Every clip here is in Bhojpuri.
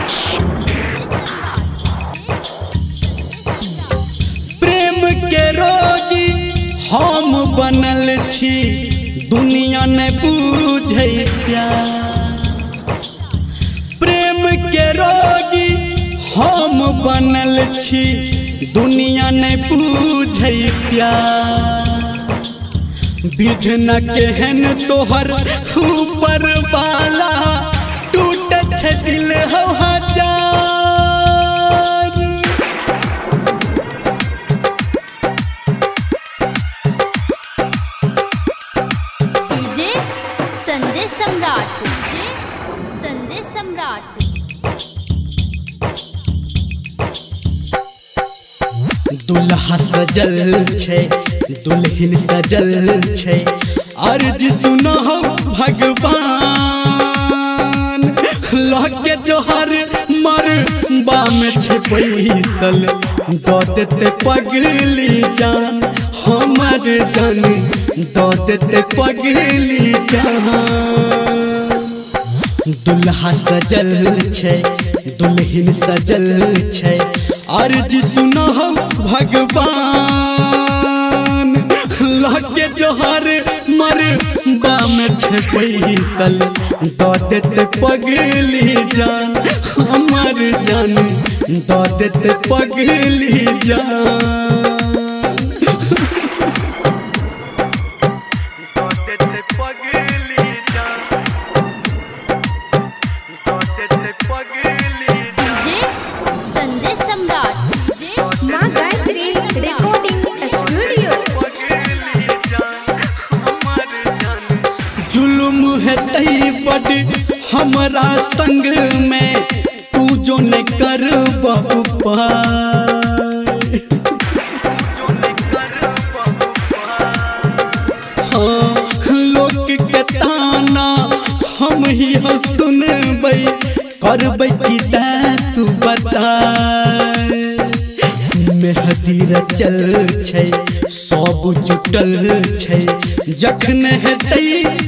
प्रेम के रोगी हम बनल छी, दुनिया ने बूझे प्यार। प्रेम के रोगी हम बनल छी, दुनिया ने बूझे प्यार। विधन केहन तोहर ऊपर वाला, टूट छे दिल हो हजार। DJ Sanjay Samrat, DJ Sanjay Samrat. दुल्हा सजल छे, दुल्हन सजल छे, अर्ज सुनो भगवान। लगे जोहर मर बाम छे पैसल, दो देते पगली जान हमर जान, दो देते पगली जान। दुल्हा सजल छे, दुल्हन सजल छे, अर्ज सुनो भगवान। लगे जोहर मर बाम छे पैसल, दो देते पगली जान हमर जान, दो देते पगली जान। दो देते पगली जान, दो देते पगली जान। डीजे संजय सम्राट, डीजे माँ गायत्री रिकॉर्डिंग स्टूडियो। जुल्म है तई बड़ हमरा संग में, तू जो न कर हाँ, लोक के ताना हम ही हो सुनबै, करबै की तू बता। मेहदी रचल छे, सब जुटल छे, जखन हेतै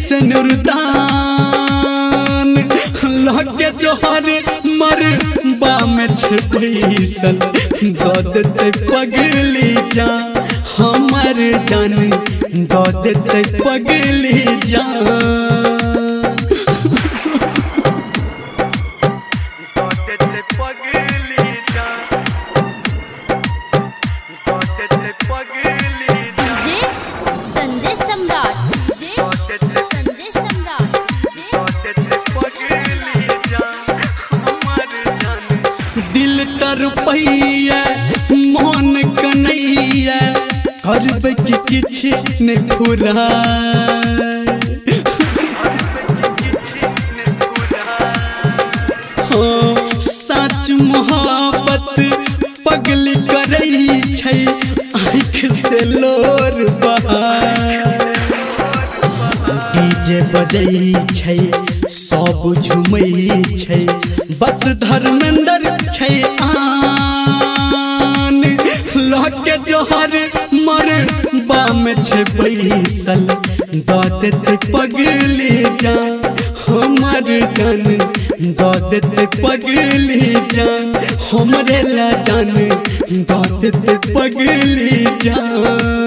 सिनुरदान। लगे जोहर मर बाम छे पैसल, दो देते पगली जान हमर जान, दो देते पगली जान। दो देते पगली जान, दो देते पगली जान। DJ Sanjay Samrat, DJ Sanjay Samrat. दिल तरपैया मन कनैया, करबै कि किछ ने फुराय। हाँ, सच मोहब्बत पगली करै छै, आँख से लोर बहाय। डीजे बजै छै, सब झुमै छै, बस धर्मेंद्र छै आन। लगे जोहर मर बाम छे पैसल, दो देते पगली जान हमर जान, दो देते पगली जान हमरे ला जान, दो देते पगली जान।